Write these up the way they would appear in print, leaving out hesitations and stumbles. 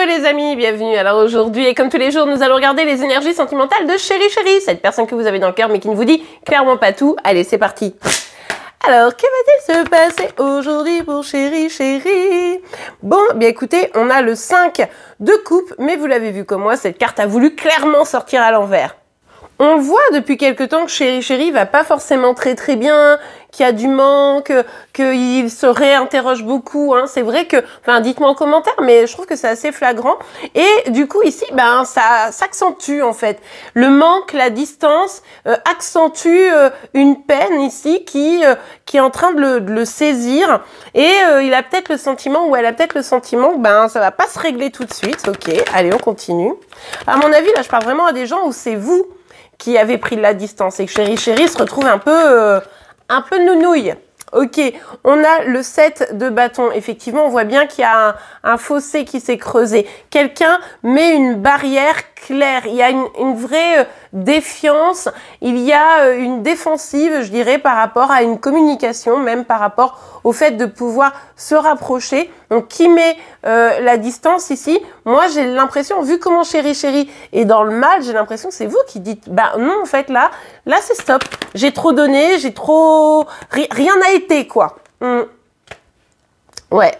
Coucou les amis, bienvenue. Alors aujourd'hui, et comme tous les jours, nous allons regarder les énergies sentimentales de Chéri Chéri, cette personne que vous avez dans le cœur mais qui ne vous dit clairement pas tout. Allez, c'est parti. Alors, que va-t-il se passer aujourd'hui pour Chéri Chéri? Bon, bien écoutez, on a le 5 de coupe, mais vous l'avez vu comme moi, cette carte a voulu clairement sortir à l'envers. On voit depuis quelque temps que Chéri Chéri va pas forcément très bien, qu'il y a du manque, qu'il se réinterroge beaucoup. Hein. C'est vrai que, enfin, dites-moi en commentaire, mais je trouve que c'est assez flagrant. Et du coup, ici, ben, ça s'accentue en fait. Le manque, la distance accentue une peine ici qui est en train de le saisir. Et il a peut-être le sentiment, ou elle a peut-être le sentiment que ben, ça va pas se régler tout de suite. Ok, allez, on continue. À mon avis, là, je parle vraiment à des gens où c'est vous qui avez pris de la distance et que Chéri Chéri se retrouve un peu nounouille. Ok, on a le 7 de bâton. Effectivement, on voit bien qu'il y a un fossé qui s'est creusé. Quelqu'un met une barrière claire. Il y a une vraie défiance. Il y a une défensive, je dirais, par rapport à une communication, même par rapport au fait de pouvoir se rapprocher. Donc, qui met la distance ici? Moi, j'ai l'impression, vu comment Chéri Chéri est dans le mal, j'ai l'impression que c'est vous qui dites, bah non, en fait, là c'est stop. J'ai trop donné, j'ai trop... Rien n'a été, quoi. Ouais.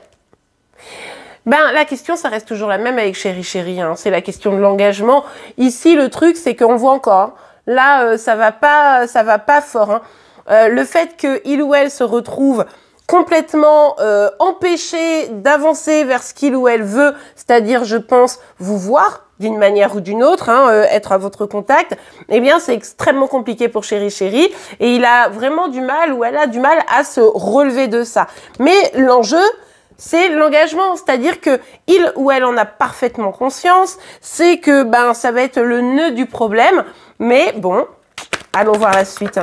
Ben, la question, ça reste toujours la même avec Chéri Chéri. Hein. C'est la question de l'engagement. Ici, le truc, c'est qu'on voit encore. Hein. Là, ça va pas fort. Hein. Le fait qu'il ou elle se retrouve complètement empêché d'avancer vers ce qu'il ou elle veut, c'est-à-dire, je pense, vous voir d'une manière ou d'une autre, hein, être à votre contact, eh bien, c'est extrêmement compliqué pour Chéri Chéri et il a vraiment du mal ou elle a du mal à se relever de ça. Mais l'enjeu, c'est l'engagement, c'est-à-dire que il ou elle en a parfaitement conscience, c'est que ben ça va être le nœud du problème, mais bon, allons voir la suite.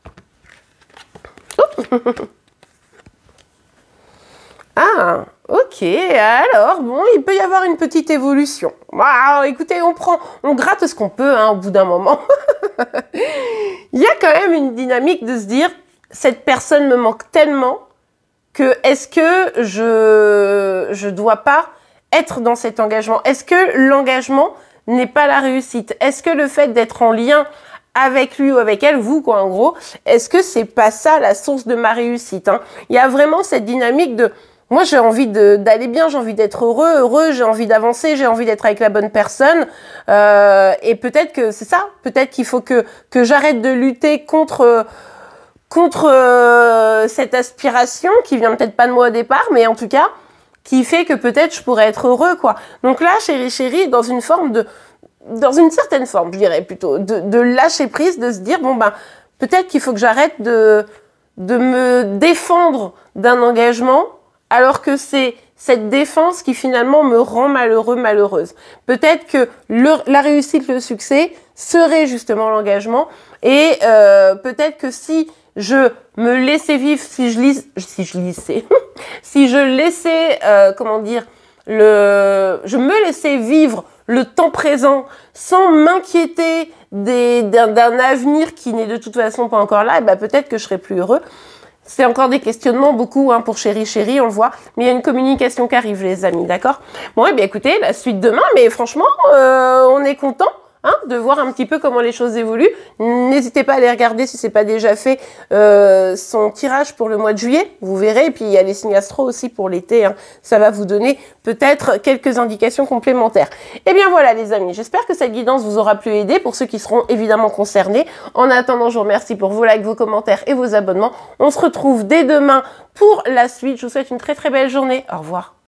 Ah, ok, alors, bon, il peut y avoir une petite évolution. Wow, écoutez, on gratte ce qu'on peut, hein, au bout d'un moment. Il y a quand même une dynamique de se dire, cette personne me manque tellement que est-ce que je dois pas être dans cet engagement? Est-ce que l'engagement n'est pas la réussite? Est-ce que le fait d'être en lien avec lui ou avec elle, vous quoi en gros, est-ce que c'est pas ça la source de ma réussite, hein? Il y a vraiment cette dynamique de... Moi, j'ai envie d'aller bien, j'ai envie d'être heureux, j'ai envie d'avancer, j'ai envie d'être avec la bonne personne. Et peut-être que c'est ça. Peut-être qu'il faut que j'arrête de lutter contre cette aspiration qui vient peut-être pas de moi au départ, mais en tout cas, qui fait que peut-être je pourrais être heureux, quoi. Donc là, Chéri Chéri, dans une certaine forme, je dirais plutôt, de lâcher prise, de se dire, bon ben, peut-être qu'il faut que j'arrête de me défendre d'un engagement, alors que c'est cette défense qui finalement me rend malheureux, malheureuse. Peut-être que la réussite, le succès serait justement l'engagement. Et peut-être que si je me laissais vivre, si je laissais, comment dire, je me laissais vivre le temps présent sans m'inquiéter d'un avenir qui n'est de toute façon pas encore là, et ben peut-être que je serais plus heureux. C'est encore des questionnements, beaucoup, hein, pour Chéri Chéri, on le voit. Mais il y a une communication qui arrive, les amis, d'accord? Bon, eh bien, écoutez, la suite demain, mais franchement, on est content, hein, de voir un petit peu comment les choses évoluent. N'hésitez pas à aller regarder, si c'est pas déjà fait, son tirage pour le mois de juillet. Vous verrez. Et puis, il y a les signes astro aussi pour l'été. Hein. Ça va vous donner peut-être quelques indications complémentaires. Eh bien, voilà, les amis. J'espère que cette guidance vous aura pu aider pour ceux qui seront évidemment concernés. En attendant, je vous remercie pour vos likes, vos commentaires et vos abonnements. On se retrouve dès demain pour la suite. Je vous souhaite une très, très belle journée. Au revoir.